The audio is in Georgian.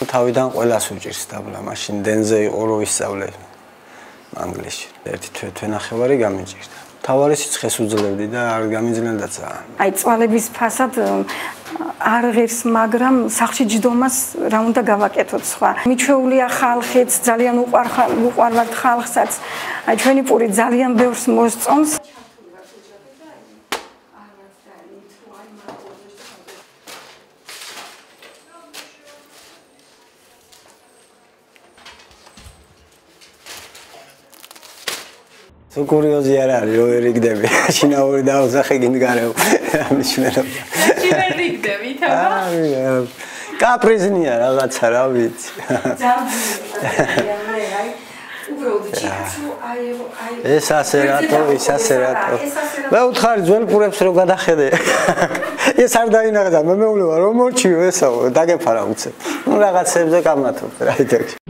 თავიდან ყველას უჭირს დაბლა, მაშინ დენზე იყო რო ისწავლე ანგლისში. ერთი თვე-თვენახევარი გამიჭირდა. თავარი სიცხეს უძლებდი და არ გამიძნელდა ძალიან. აი წვალების ფასად არ ღირს, მაგრამ სახლში ჯდომას რა უნდა გავაკეთოთ სხვა. მიჩვეულია ხალხიც, ძალიან უყვარვართ ხალხსაც. აი ჩვენი პური ძალიან ბევრს მოსწონს. So curiosity არ არის, რო ვერ იგდები. შინაური დაუსახე გინდგარეო. მნიშვნელობა. ვერ იგდები, თქო. კაპრიზნია რაღაცა, რა ვიცი. ეს ასე რატო, ის ასე რატო. მე უთხარი ძველ პურებს რო გადახედე. ეს არ დაინახდა, მე მეუბნება რომ მორჩიო ესაო, დაგეფარა უცებ. ნუ რაღაცებზე გამათობ, რა იტყვი.